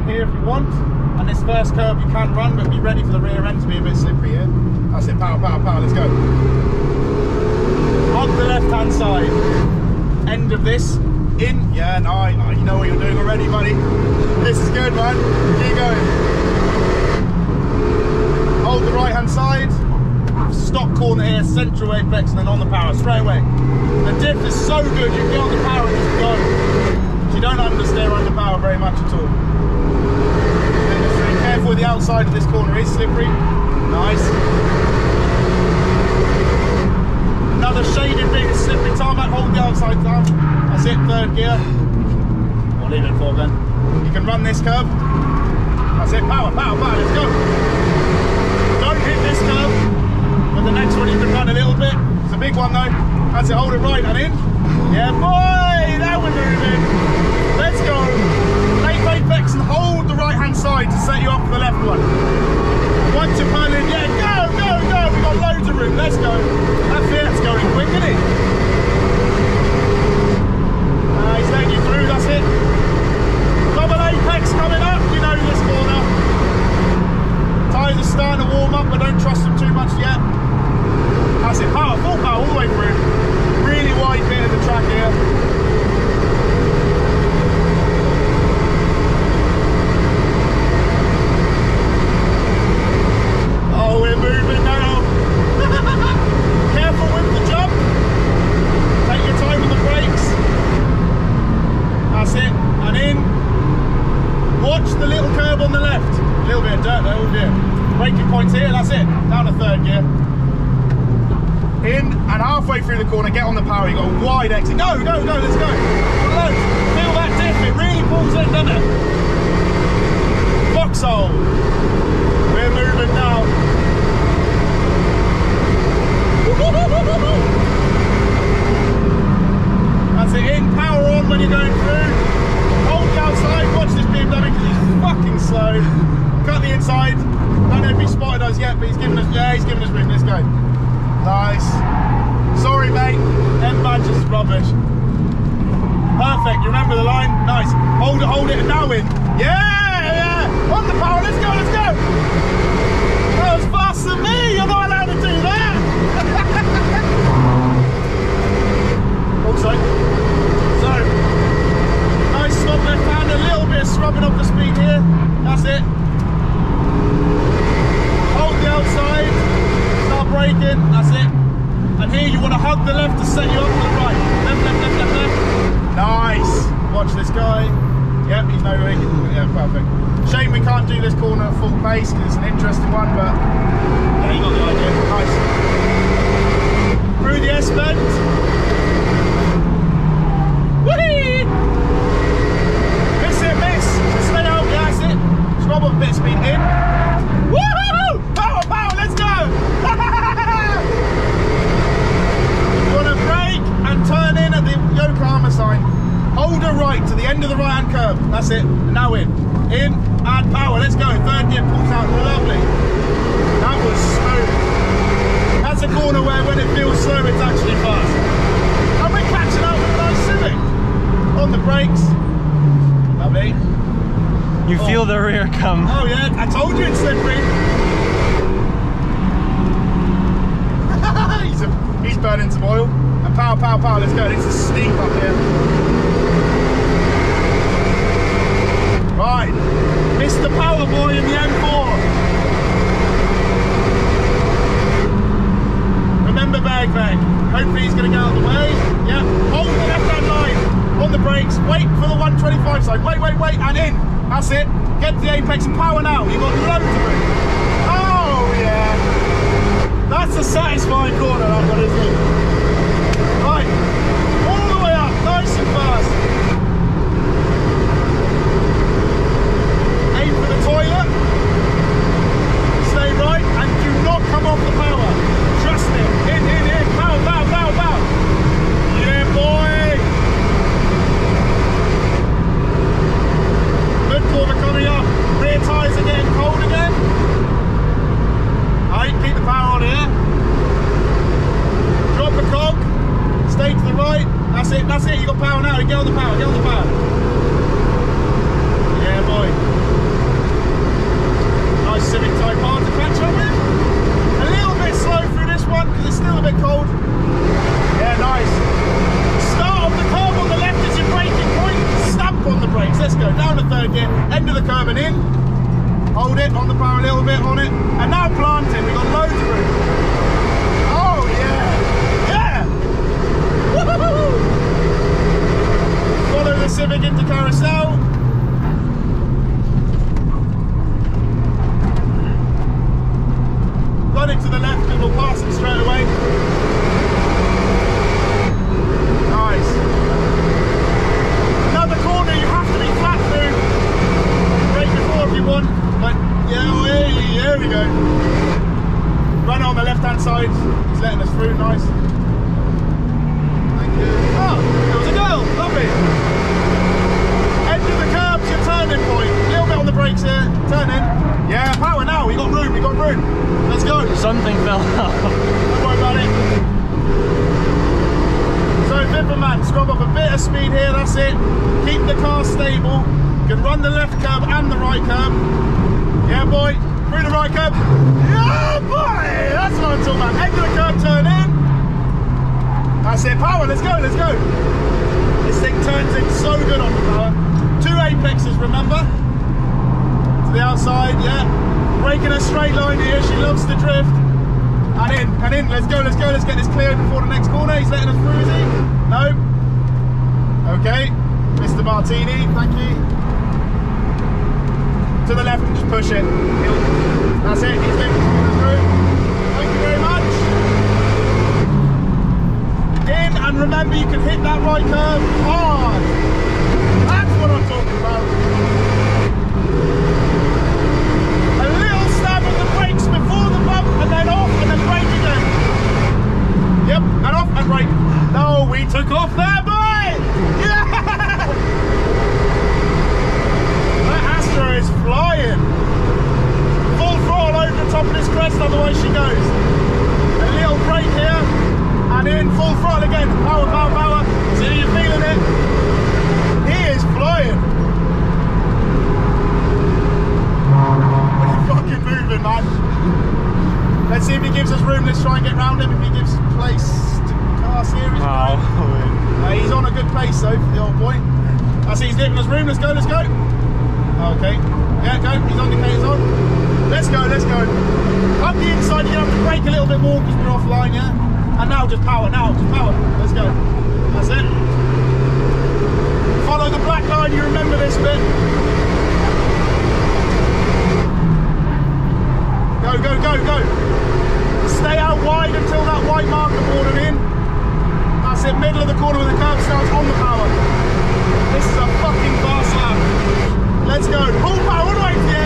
line here if you want. And this first curve you can run, but be ready for the rear end to be a bit slippery here. That's it, power, power, power, let's go. On the left hand side, end of this, in, yeah, no, you know what you're doing already, buddy. This is good, man, keep going. Hold the right hand side, stop corner here, central apex, and then on the power, straight away. The diff is so good, you can get on the power and just go. You don't understeer under power very much at all. Be careful with the outside of this corner, it's slippery. Nice. Another shaded bit is slippery tarmac, hold the outside down. That's it, third gear. Or leave it for then. You can run this curve. That's it, power, power, power, let's go. Don't hit this curve, but the next one you can run a little bit. It's a big one though. That's it, hold it right and in. Yeah boy, now we're moving. Let's go. Late apex and hold the right hand side to set you up for the left one. Once you're pulling, yeah, go, go, go. We've got loads of room, let's go. That Fiat's going quick, isn't it? He's letting you through, that's it. Double apex coming up, you know this corner. Tyres are starting to warm up, but don't trust them too much yet. That's it, power, full power all the way through. Really wide bit of the track here. Oh, we're moving now. Careful with the jump. Take your time with the brakes. That's it, and in. Watch the little curb on the left. A little bit of dirt there, oh dear. Braking points here, that's it. Down to third gear. In and halfway through the corner, get on the power. You got a wide exit. Go, go, go, let's go. Feel that diff, it really pulls in, doesn't it? Foxhole. We're moving now. That's it, in, power on when you're going through. Hold the outside, watch this BMW because he's fucking slow. Cut the inside. Don't know if he spotted us yet, but he's giving us, yeah, he's giving us room. Let's go. Nice. Sorry, mate. Them badges is rubbish. Perfect. You remember the line? Nice. Hold it, and now in. Yeah, yeah. On the power. Let's go, let's go. That was faster than me. You're not allowed to do that. Also, so nice stop left hand. A little bit of scrubbing up the speed here. That's it. Hold the outside. Start braking, that's it. And here you want to hug the left to set you up to the right. Left, left, left, left, left. Nice. Watch this guy. Yep, he's no way. Yeah, perfect. Shame we can't do this corner at full pace because it's an interesting one, but yeah, you got the idea. Nice. Through the S-bend. Whee! Miss it, miss. Stay out, yeah, that's it. Scrub up a bit of speed in. Woohoo! Power, power, let's go! You want to brake and turn in at the Yokohama sign. Hold her right to the end of the right hand curve. That's it. Now in. In, add power. Let's go. Third gear pulls out. Lovely. That was smooth. That's a corner where when it feels slow, it's actually fast. And we're catching up with a nice Civic. On the brakes. Lovely. You feel the rear come. Oh yeah, I told you it's slippery. he's burning some oil. And power, power, power, let's go. This is steep up here. Right, Mr. Power Boy in the M4. Remember bag bag. Hopefully he's going to get out of the way. Yeah, hold the left hand line on the brakes. Wait for the 125 side. Wait, wait, wait, and in. That's it. Get to the apex and power now. You've got loads of room. Oh yeah. That's a satisfying corner, that one, isn't it? Right. All the way up, nice and fast. Aim for the toilet. Stay right and do not come off the power. Trust me. In, in, in. Power, power, power, power. Yeah, boy. Good corner coming up. Rear tyres are getting cold again. Alright, keep the power on here. Drop the cog. Stay to the right. That's it, you got power now. Get on the power, get on the power. Yeah, boy. letting us through, nice. Thank you. Oh, there was a girl, lovely. End of the curb's your turning point. A little bit on the brakes here, turn in. Yeah, power now, we got room, we got room. Let's go. Something fell out. Don't worry about it. So, Bipper man, scrub up a bit of speed here, that's it. Keep the car stable. You can run the left curb and the right curb. Yeah, boy. Through the right curb. Yeah, boy! That's what I'm talking about. End of the curb, turn in. That's it, power, let's go, let's go. This thing turns in so good on the power. 2 apexes, remember? To the outside, yeah. Braking a straight line here, she loves to drift. And in, let's go, let's go, let's get this cleared before the next corner. He's letting us through, is he? No? Okay, Mr. Martini, thank you. To the left and just push it. That's it, he's letting us through. Thank you very much. In, and remember you can hit that right curve hard. That's what I'm talking about. A little stab of the brakes before the bump and then off and then brake again. Yep, and off and brake. No, we took off there, boy! Yeah! That Astra is flying. Full throttle over the top of this crest, otherwise she goes. A little brake here, and in full throttle again. Power, power, power. See, you're feeling it. He is flying. We're fucking moving, man. Let's see if he gives us room. Let's try and get round him. If he gives place to car series. Wow. He's on a good pace though for the old boy. I see he's giving us room. Let's go, let's go. Okay. Yeah, go. His indicators on. Let's go, let's go. Up the inside, you're going to have to brake a little bit more because we're offline, yeah? And now just power, now just power. Let's go. That's it. Follow the black line, you remember this bit. Go, go, go, go. Stay out wide until that white marker bordered in. That's it, middle of the corner with the curb starts on the power. This is a fucking fast lap. Let's go. Pull power all the way to the